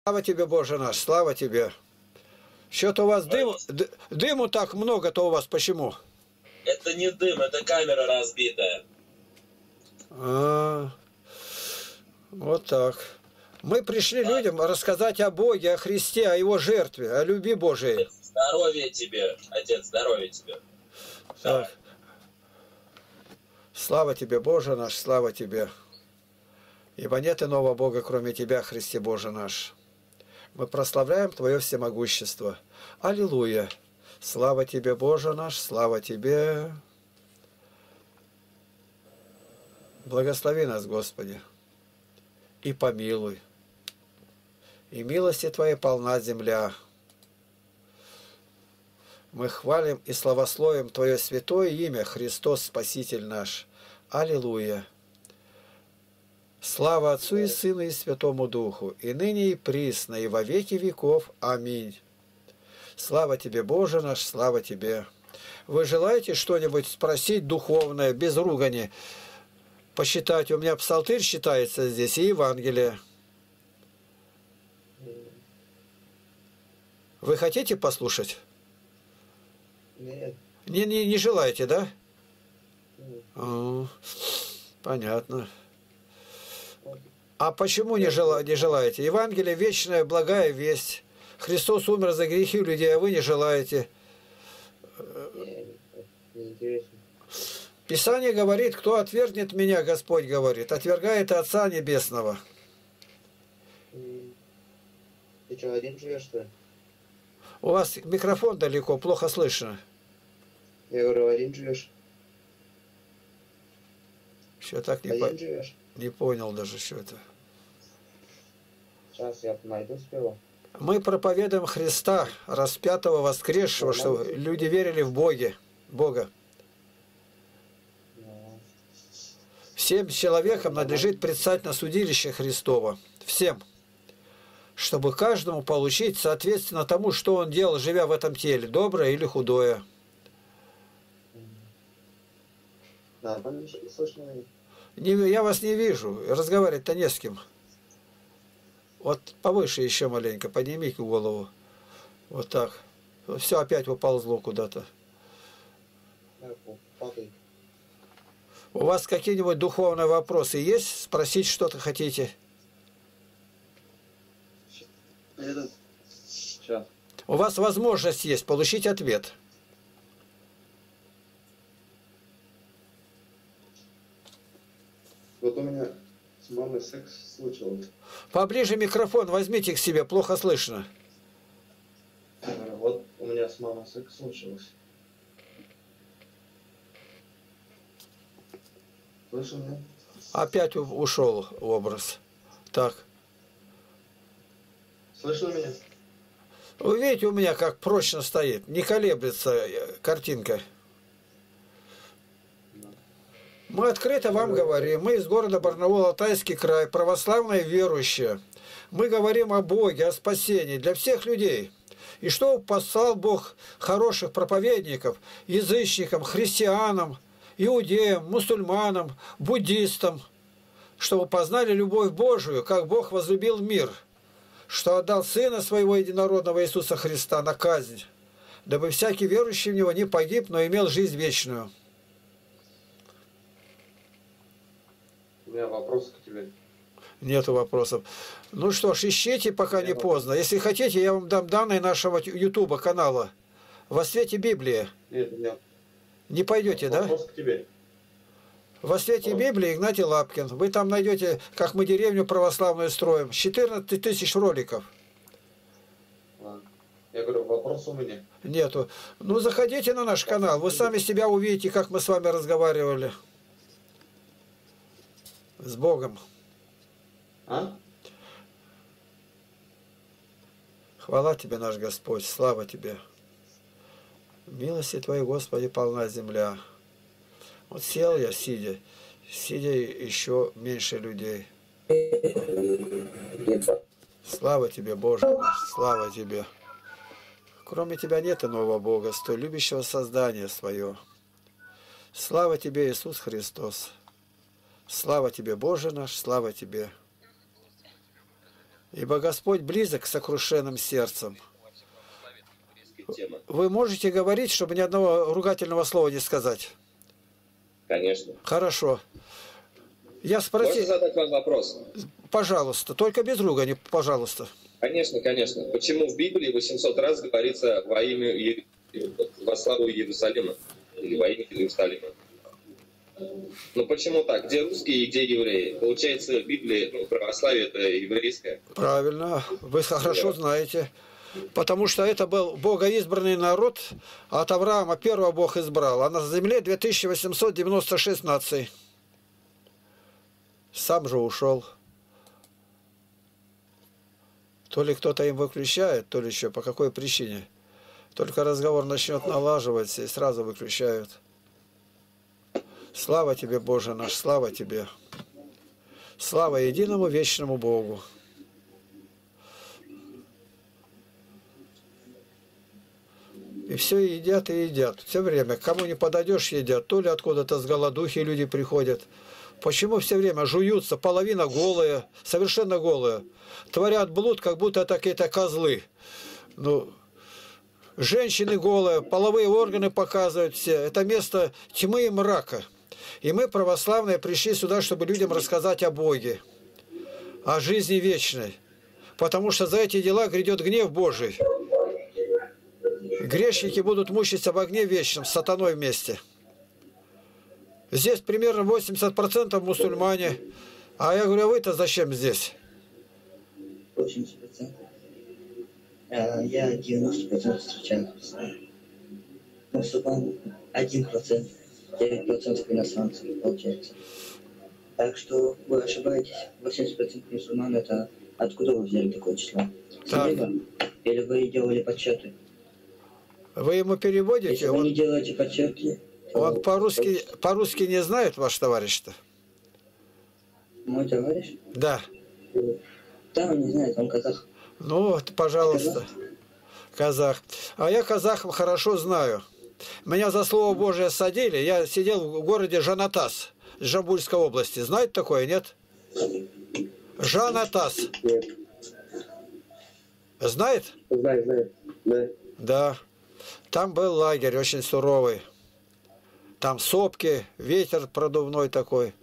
Слава тебе, Боже наш, слава тебе. Что-то у вас дыму так много-то у вас, почему? Это не дым, это камера разбитая. Вот так. Мы пришли людям рассказать о Боге, о Христе, о Его жертве, о любви Божией. Здоровья тебе, Отец, здоровья тебе. Так. Слава тебе, Боже наш, слава тебе. Ибо нет иного Бога, кроме Тебя, Христе Боже наш. Мы прославляем Твое всемогущество. Аллилуйя! Слава Тебе, Боже наш, слава Тебе! Благослови нас, Господи, и помилуй. И милости Твоей полна земля. Мы хвалим и славословим Твое святое имя, Христос Спаситель наш. Аллилуйя! Слава Отцу и Сыну и Святому Духу, и ныне и присно, и во веки веков. Аминь. Слава Тебе, Боже наш, слава Тебе. Вы желаете что-нибудь спросить духовное, без ругани? Посчитать, у меня псалтырь считается здесь, и Евангелие. Вы хотите послушать? Нет. Не желаете, да? Понятно. А почему не желаете? Евангелие – вечная, благая весть. Христос умер за грехи людей, а вы не желаете. Неинтересно. Писание говорит, кто отвергнет меня, Господь говорит, отвергает Отца Небесного. Ты что, один живешь, что ли? У вас микрофон далеко, плохо слышно. Я говорю, один живешь? Что так живешь? не понял даже, что это. Сейчас я найду сперва. Мы проповедуем Христа, распятого, воскресшего, чтобы люди верили в Бога. Всем человекам надлежит предстать на судилище Христово. Всем. Чтобы каждому получить соответственно тому, что он делал, живя в этом теле, доброе или худое. Да, слышно. Я вас не вижу, разговаривать-то не с кем. Вот повыше еще маленько, поднимите голову. Вот так. Все опять уползло куда-то. У вас какие-нибудь духовные вопросы есть? Спросить что-то хотите? Сейчас. У вас возможность есть получить ответ. Вот у меня с мамой секс случился. Поближе микрофон возьмите к себе, плохо слышно. Вот у меня с мамой секс случился. Слышал меня? Опять ушел образ. Так. Слышно меня? Вы видите, у меня как прочно стоит. Не колеблется картинка. Мы открыто вам говорим. Мы из города Барнаул, Алтайский край, православные верующие. Мы говорим о Боге, о спасении для всех людей. И что послал Бог хороших проповедников, язычникам, христианам, иудеям, мусульманам, буддистам, чтобы познали любовь Божию, как Бог возлюбил мир, что отдал Сына Своего Единородного Иисуса Христа на казнь, дабы всякий верующий в Него не погиб, но имел жизнь вечную. У меня вопрос к тебе. Нету вопросов. Ну что ж, ищите, пока не поздно. Если хотите, я вам дам данные нашего ютуба канала. Во свете Библии. Нет, нет. Не пойдете, да? Вопрос к тебе. Во свете Библии Игнатий Лапкин. Вы там найдете, как мы деревню православную строим. 14 тысяч роликов. Ладно. Я говорю, вопрос у меня. Нету. Ну, заходите на наш канал. Вы сами себя увидите, как мы с вами разговаривали. С Богом. А? Хвала Тебе, наш Господь. Слава Тебе. Милости Твоей, Господи, полна земля. Вот сел я, сидя еще меньше людей. Слава Тебе, Боже, слава Тебе. Кроме Тебя нет иного Бога, столь любящего создания свое. Слава Тебе, Иисус Христос. Слава Тебе, Боже наш, слава Тебе. Ибо Господь близок к сокрушенным сердцем. Тема. Вы можете говорить, чтобы ни одного ругательного слова не сказать? Конечно. Хорошо. Я Можно спросил, задать вам вопрос? пожалуйста, только без ругани, пожалуйста. Конечно, конечно. Почему в Библии 800 раз говорится во имя во славу Иерусалима? Или во имя Иерусалима? Ну почему так? Где русские и где евреи? Получается, в Библии, православие это еврейское. Правильно, вы хорошо знаете. Потому что это был богоизбранный народ, а от Авраама первого Бог избрал. А на земле 2896 наций. Сам же ушел. То ли кто-то им выключает, то ли еще по какой причине. Только разговор начнет налаживаться и сразу выключают. Слава тебе, Боже наш, слава тебе. Слава единому вечному Богу. И все едят и едят. Все время. К кому не подойдешь, едят. То ли откуда-то с голодухи люди приходят. Почему все время жуются? Половина голая, совершенно голая. Творят блуд, как будто это какие-то козлы. Ну, женщины голые, половые органы показывают все. Это место тьмы и мрака. И мы, православные, пришли сюда, чтобы людям рассказать о Боге, о жизни вечной. Потому что за эти дела грядет гнев Божий. Грешники будут мучиться в огне вечном, с сатаной вместе. Здесь примерно 80% мусульмане. А я говорю, а вы-то зачем здесь? 80%. Я 90% встречаю. Мусульман 1%, 9% иностранцев получается. Так что вы ошибаетесь. 80% мусульман это откуда вы взяли такое число? С неба? Или вы делали подсчеты? Вы ему переводите? Если вы не делаете подсчеты, он по-русски не знает, ваш товарищ-то? Мой товарищ? Да. Да, он не знает, он казах. Ну вот, пожалуйста. Казах. А я казахов хорошо знаю. Меня за Слово Божие садили. Я сидел в городе Жанатас, Жамбульской области. Знаете такое, нет? Жанатас. Нет. Знает? Знаю. Да. Да. Там был лагерь очень суровый. Там сопки, ветер продувной такой.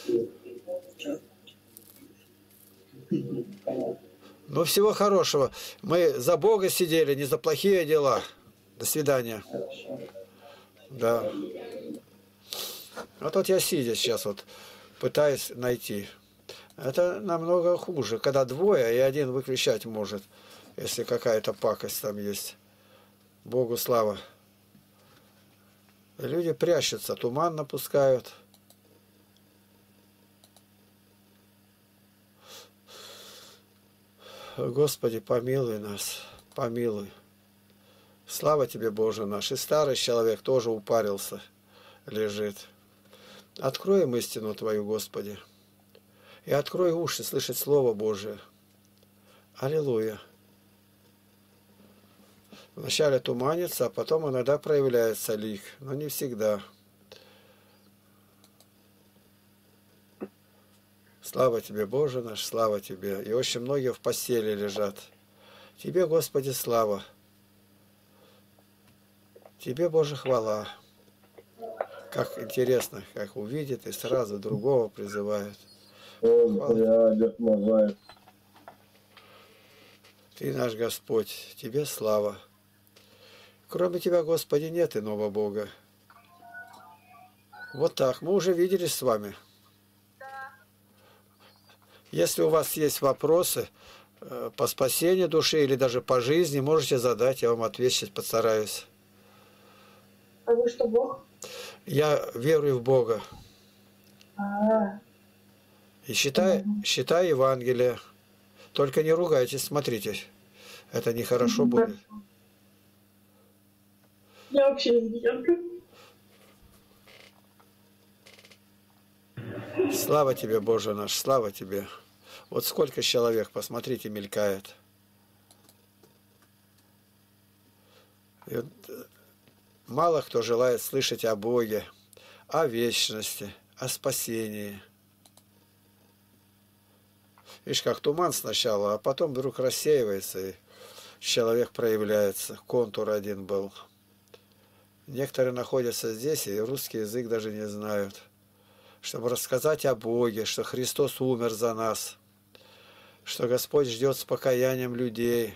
Ну, всего хорошего. Мы за Бога сидели, не за плохие дела. До свидания. Да. Вот вот я сидя сейчас вот пытаюсь найти. Это намного хуже, когда двое, и один выключать может, если какая-то пакость там есть. Богу слава. Люди прячутся, туман напускают. Господи, помилуй нас, помилуй. Слава Тебе, Боже наш. И старый человек тоже упарился, лежит. Открой им истину Твою, Господи. И открой уши слышать Слово Божие. Аллилуйя. Вначале туманится, а потом иногда проявляется лик, но не всегда. Слава Тебе, Боже наш, слава Тебе. И очень многие в постели лежат. Тебе, Господи, слава. Тебе, Боже, хвала. Как интересно, как увидит и сразу другого призывает. Ты наш Господь, Тебе слава. Кроме Тебя, Господи, нет иного Бога. Вот так, мы уже виделись с вами. Если у вас есть вопросы по спасению души или даже по жизни, можете задать, я вам ответить постараюсь. А вы что, Бог? Я верую в Бога. И считай Евангелие. Только не ругайтесь, смотрите. Это нехорошо будет. Я вообще не терплю. Слава Тебе, Боже наш, слава Тебе. Вот сколько человек, посмотрите, мелькает. И вот мало кто желает слышать о Боге, о вечности, о спасении. Видишь, как туман сначала, а потом вдруг рассеивается, и человек проявляется. Контур один был. Некоторые находятся здесь, и русский язык даже не знают. Чтобы рассказать о Боге, что Христос умер за нас, что Господь ждет с покаянием людей.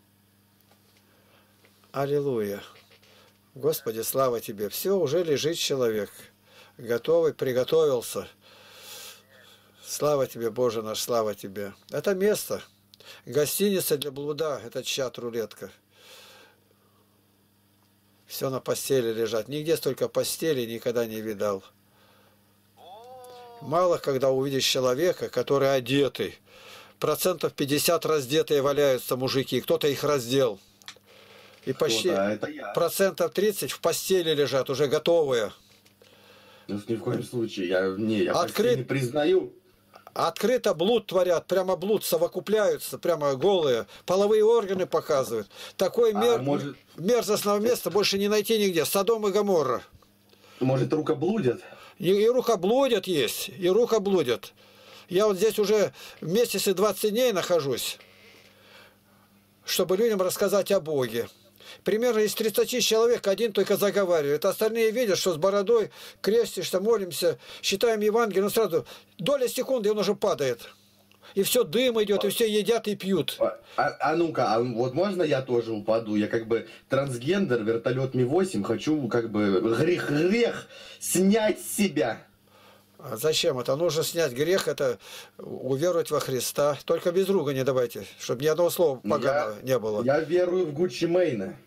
Аллилуйя! Господи, слава Тебе! Все, уже лежит человек, готовый, приготовился. Слава Тебе, Боже наш, слава Тебе! Это место, гостиница для блуда, это чат-рулетка. Все на постели лежат. Нигде столько постелей никогда не видал. Мало, когда увидишь человека, который одетый. 50% раздетые валяются мужики. Кто-то их раздел. И почти это я. 30% в постели лежат, уже готовые. Ну, ни в коем случае. Я почти не признаю. Открыто блуд творят, прямо блуд, совокупляются, прямо голые, половые органы показывают. Такое мерзостного места больше не найти нигде. Содом и Гоморра. Может, рукоблудят? И рукоблудят есть, и рукоблудят. Я вот здесь уже в месяце 20 дней нахожусь, чтобы людям рассказать о Боге. Примерно из 30 человек один только заговаривает. Остальные видят, что с бородой крестишься, молимся, читаем Евангелие, но сразу доля секунды он уже падает. И все, дым идет, и все едят и пьют. Ну-ка, вот можно я тоже упаду? Я как бы трансгендер, вертолет Ми-8, хочу как бы грех снять с себя. А зачем это? Нужно снять грех, это уверовать во Христа. Только без ругани давайте, чтобы ни одного слова поганого не было. Я верую в Гуччи Мэйна.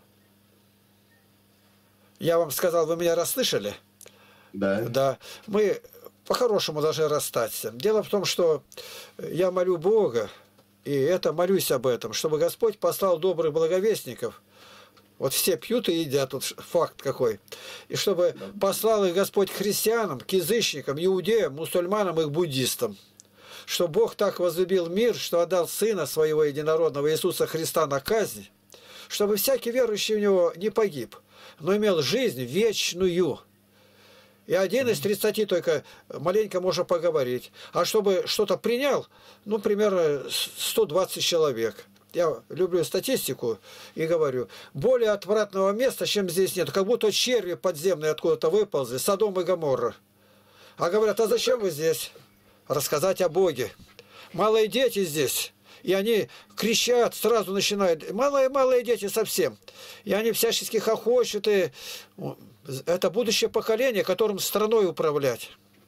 Я вам сказал, вы меня расслышали? Да. Да. Мы по-хорошему должны расстаться. Дело в том, что я молю Бога, и это молюсь об этом, чтобы Господь послал добрых благовестников. Вот все пьют и едят, тут факт какой. И чтобы послал их Господь к христианам, к язычникам, иудеям, мусульманам и к буддистам. Что Бог так возлюбил мир, что отдал Сына Своего Единородного Иисуса Христа на казнь, чтобы всякий верующий в Него не погиб, но имел жизнь вечную. И один из 30 только маленько можно поговорить. А чтобы что-то принял, ну, примерно 120 человек. Я люблю статистику и говорю, более отвратного места, чем здесь нет. Как будто черви подземные откуда-то выползли, Содом и Гоморра. А говорят, а зачем вы здесь? Рассказать о Боге. Малые дети здесь. И они кричат, сразу начинают. Малые дети совсем. И они всячески хохочут. И это будущее поколение, которым страной управлять.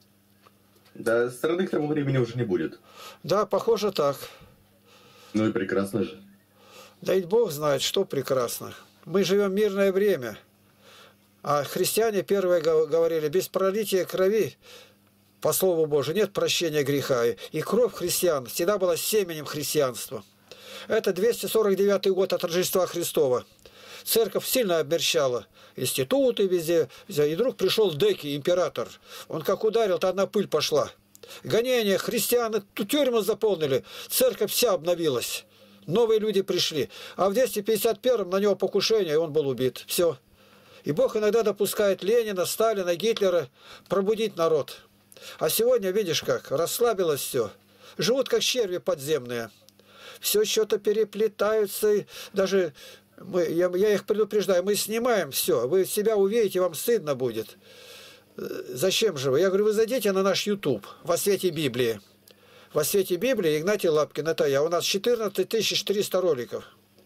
Да, страны к тому времени уже не будет. Да, похоже так. Ну и прекрасно же. Да ведь Бог знает, что прекрасно. Мы живем в мирное время. А христиане первые говорили, без пролития крови, по Слову Божию, нет прощения греха. И кровь христиан всегда была семенем христианства. Это 249 год от Рождества Христова. Церковь сильно обмерщала. Институты везде. И вдруг пришел Деки, император. Он как ударил, то одна пыль пошла. Гонения, христианы, тюрьмы заполнили. Церковь вся обновилась. Новые люди пришли. А в 251-м на него покушение, и он был убит. Все. И Бог иногда допускает Ленина, Сталина, Гитлера пробудить народ. А сегодня, видишь как, расслабилось все. Живут как черви подземные. Все что-то переплетаются. И даже я их предупреждаю, мы снимаем все. Вы себя увидите, вам стыдно будет. Зачем же вы? Я говорю, вы зайдите на наш YouTube «Во свете Библии». «Во свете Библии» Игнатий Лапкин, это я. У нас 14 300 роликов.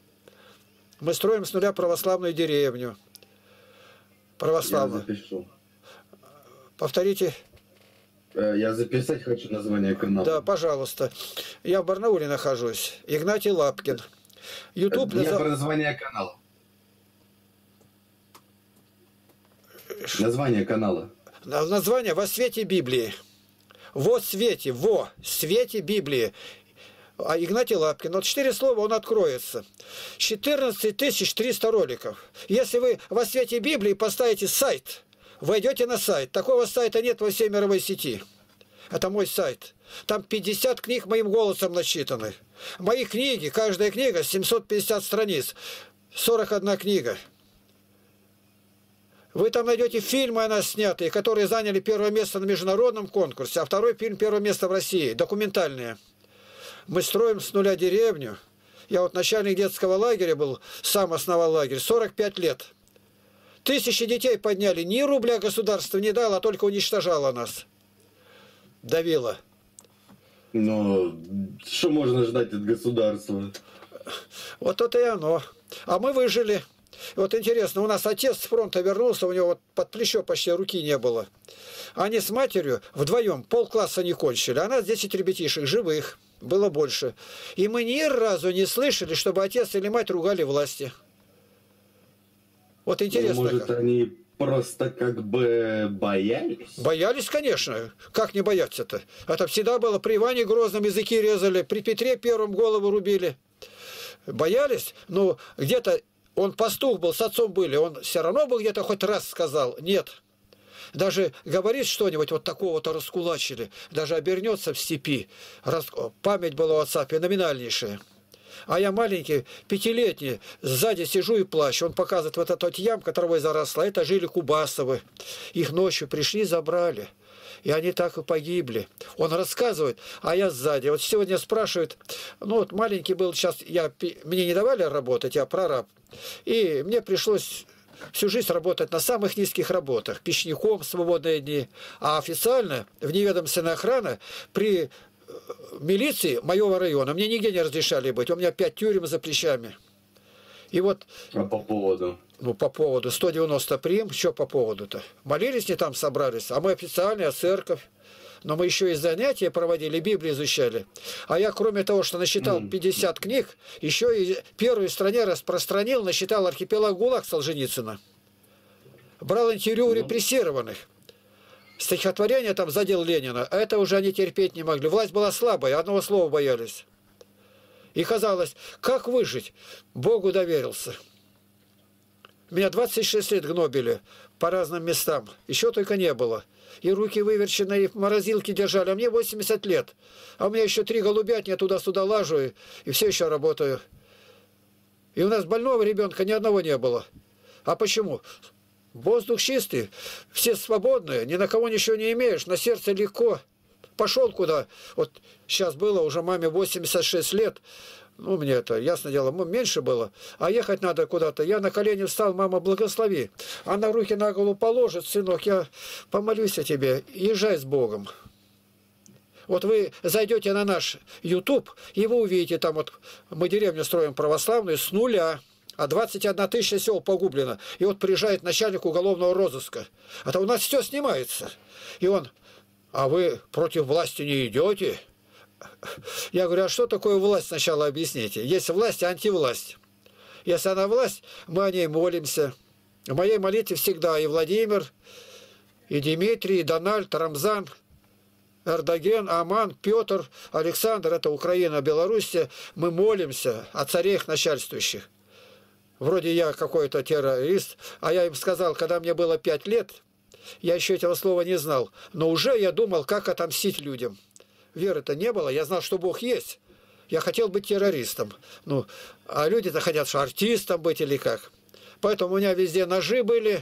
Мы строим с нуля православную деревню. Православную. Я запишу. Повторите. Я записать хочу название канала. Да, пожалуйста. Я в Барнауле нахожусь. Игнатий Лапкин. YouTube название канала. Название канала. Название «Во свете Библии». Во свете Библии. А Игнатий Лапкин. Вот 4 слова, он откроется. 14 300 роликов. Если вы во свете Библии поставите сайт, войдете на сайт. Такого сайта нет во всей мировой сети. Это мой сайт. Там 50 книг моим голосом начитаны. Мои книги, каждая книга 750 страниц. 41 книга. Вы там найдете фильмы о нас снятые, которые заняли первое место на международном конкурсе, а второй фильм первое место в России. Документальные. Мы строим с нуля деревню. Я вот начальник детского лагеря был, сам основал лагерь, 45 лет. 1000 детей подняли, ни рубля государство не дало, а только уничтожало нас. Давило. Но что можно ждать от государства? Вот это и оно. А мы выжили. Вот интересно, у нас отец с фронта вернулся, у него вот под плечо почти руки не было. Они с матерью вдвоем полкласса не кончили, а нас 10 ребятишек живых, было больше. И мы ни разу не слышали, чтобы отец или мать ругали власти. Вот интересно. Ну, может, они просто как бы боялись? Боялись, конечно. Как не бояться-то? Это всегда было. При Иване Грозном языки резали, при Петре Первом голову рубили. Боялись, но где-то он пастух был, с отцом были, он все равно бы где-то хоть раз сказал «нет». Даже говорит что-нибудь, вот такого-то раскулачили, даже обернется в степи. Память была у отца феноменальнейшая. А я маленький, 5-летний, сзади сижу и плачу. Он показывает вот этот ямка травой заросла. Это жили Кубасовы. Их ночью пришли, забрали. И они так и погибли. Он рассказывает, а я сзади. Вот сегодня спрашивают, ну вот маленький был, сейчас мне не давали работать, я прораб. И мне пришлось всю жизнь работать на самых низких работах. Печником, свободные дни. А официально в неведомственной охране при милиции моего района мне нигде не разрешали быть. У меня 5 тюрем за плечами. И вот... А по поводу? Ну, по поводу 190 прим, что по поводу-то? Молились, не там собрались, а мы официальная церковь. Но мы еще и занятия проводили, Библию изучали. А я, кроме того, что насчитал 50 книг, еще и первую в стране распространил, насчитал архипелаг ГУЛАГ Солженицына. Брал интервью у репрессированных. Стихотворение там задел Ленина, а это уже они терпеть не могли. Власть была слабая, одного слова боялись. И казалось, как выжить? Богу доверился. Меня 26 лет гнобили по разным местам. Еще только не было. И руки выверчены, и в морозилке держали. А мне 80 лет. А у меня еще 3 голубятни, я туда-сюда лажу, и все еще работаю. И у нас больного ребенка ни одного не было. А почему? Воздух чистый, все свободные, ни на кого ничего не имеешь, на сердце легко. Пошел куда. Вот сейчас было уже маме 86 лет. Ну, мне это, ясно дело, меньше было. А ехать надо куда-то. Я на колени встал, мама, благослови. Она руки на голову положит, сынок, я помолюсь о тебе. Езжай с Богом. Вот вы зайдете на наш YouTube, и вы увидите, там вот мы деревню строим православную с нуля. А 21 тысяча сел погублено. И вот приезжает начальник уголовного розыска. Это у нас все снимается. И он, а вы против власти не идете? Я говорю, а что такое власть, сначала объясните. Есть власть и антивласть. Если она власть, мы о ней молимся. В моей молитве всегда и Владимир, и Дмитрий, и Дональд, Рамзан, Эрдоген, Аман, Петр, Александр, это Украина, Белоруссия. Мы молимся о царях начальствующих. Вроде я какой-то террорист, а я им сказал, когда мне было 5 лет, я еще этого слова не знал, но уже я думал, как отомстить людям. Веры-то не было, я знал, что Бог есть. Я хотел быть террористом. Ну, а люди-то хотят, что артистом быть или как. Поэтому у меня везде ножи были,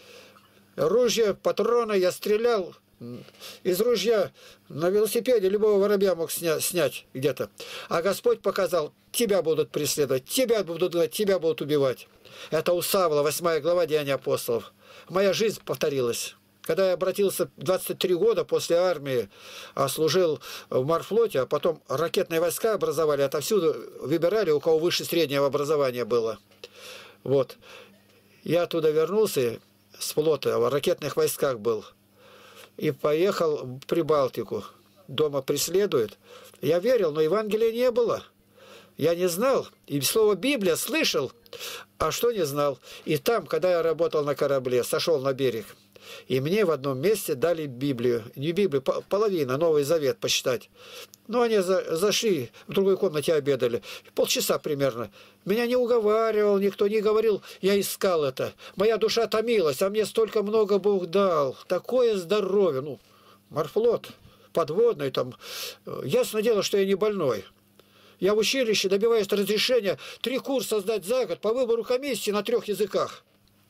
ружья, патроны, я стрелял. Из ружья на велосипеде любого воробья мог снять где-то. А Господь показал, тебя будут преследовать, тебя будут убивать. Это у Савла, 8 глава Деяния апостолов. Моя жизнь повторилась. Когда я обратился 23 года после армии, служил в морфлоте, а потом ракетные войска образовали, отовсюду выбирали, у кого выше среднего образования было. Вот. Я оттуда вернулся с флота, в ракетных войсках был. И поехал в Прибалтику. Дома преследуют. Я верил, но Евангелия не было. Я не знал. И слово Библия слышал, а что не знал. И там, когда я работал на корабле, сошел на берег, и мне в одном месте дали Библию. Не Библию, половина, Новый Завет почитать. Но они зашли, в другой комнате обедали. Полчаса примерно. Меня не уговаривал, никто не говорил. Я искал это. Моя душа томилась, а мне столько много Бог дал. Такое здоровье. Ну, морфлот, подводный там. Ясное дело, что я не больной. Я в училище добиваюсь разрешения 3 курса сдать за год по выбору комиссии на 3 языках.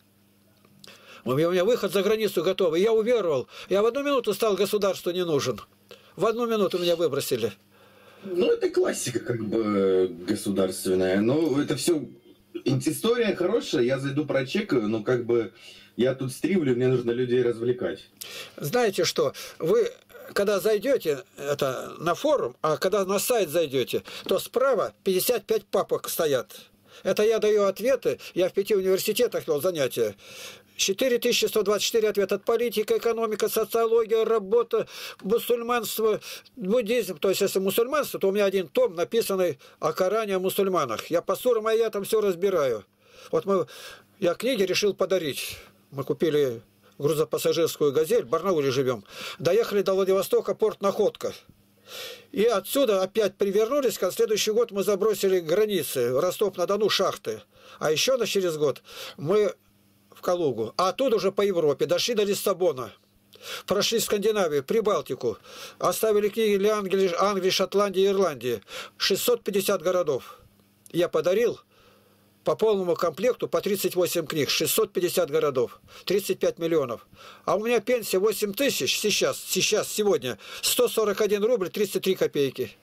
У меня выход за границу готовый. Я уверовал. Я в 1 минуту стал государству не нужен. В 1 минуту меня выбросили. Ну, это классика, как бы, государственная. Ну, это все... История хорошая, я зайду прочекаю, но как бы я тут стримлю, мне нужно людей развлекать. Знаете что, вы когда зайдете это, на форум, а когда на сайт зайдете, то справа 55 папок стоят. Это я даю ответы, я в 5 университетах вел занятия. 4124 ответа. От политика, экономика, социология, работа, мусульманство, буддизм. То есть, если мусульманство, то у меня один том, написанный о Коране, о мусульманах. Я по сурам аятам все разбираю. Вот я книги решил подарить. Мы купили грузопассажирскую «Газель», в Барнауле живем. Доехали до Владивостока, порт Находка. И отсюда опять привернулись, на следующий год мы забросили границы, Ростов-на-Дону, шахты. А еще через год мы в Калугу. А оттуда уже по Европе дошли до Лиссабона. Прошли Скандинавию, Прибалтику. Оставили книги для Англии, Шотландии, Ирландии. 650 городов. Я подарил по полному комплекту по 38 книг. 650 городов. 35 миллионов. А у меня пенсия 8 тысяч сейчас, сегодня. 141 рубль 33 копейки.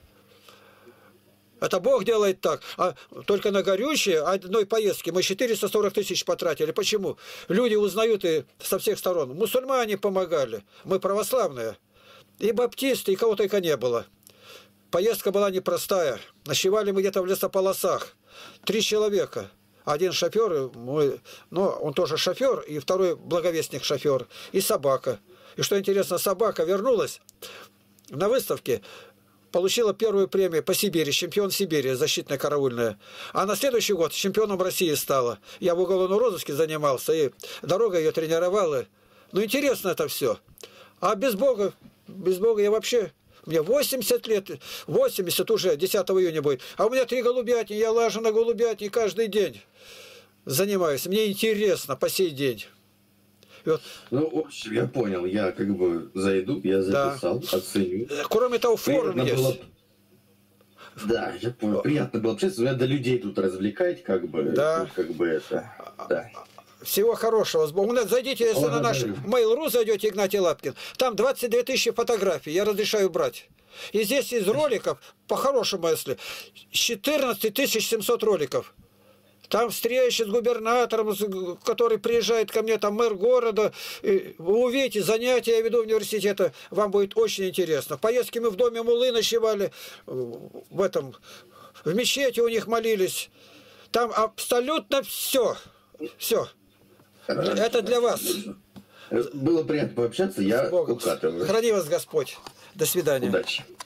Это Бог делает так. А только на горючее одной поездки мы 440 тысяч потратили. Почему? Люди узнают и со всех сторон. Мусульмане помогали. Мы православные. И баптисты, и кого только не было. Поездка была непростая. Ночевали мы где-то в лесополосах. 3 человека. Один шофер, он тоже шофер, и второй благовестник шофер. И собака. И что интересно, собака вернулась на выставке. Получила первую премию по Сибири, чемпион Сибири, защитная караульная. А на следующий год чемпионом России стала. Я в уголовном розыске занимался, и дорога ее тренировала. Ну, интересно это все. А без Бога я вообще... Мне 80 лет, 80 уже, 10 июня будет. А у меня 3 голубятни, я лажу на голубятни каждый день занимаюсь. Мне интересно по сей день. Вот. Ну, в общем, я понял, я как бы зайду, я записал, да. Оценю. Кроме того, форум приятно есть. Было... Да, я понял, приятно было общаться, надо людей тут развлекать, как бы, да. Тут, как бы это, да. Всего хорошего. Зайдите, если на наш Mail.ru зайдете, Игнатий Лапкин, там 22 тысячи фотографий, я разрешаю брать. И здесь из роликов, по-хорошему, если 14 700 роликов. Там встречи с губернатором, который приезжает ко мне, там мэр города. Вы увидите, занятия я веду в университете, вам будет очень интересно. Поездки мы в доме Муллы ночевали, в мечети у них молились. Там абсолютно все. Все. Это для вас. Было приятно пообщаться, я укатываю. Храни вас Господь. До свидания. Удачи.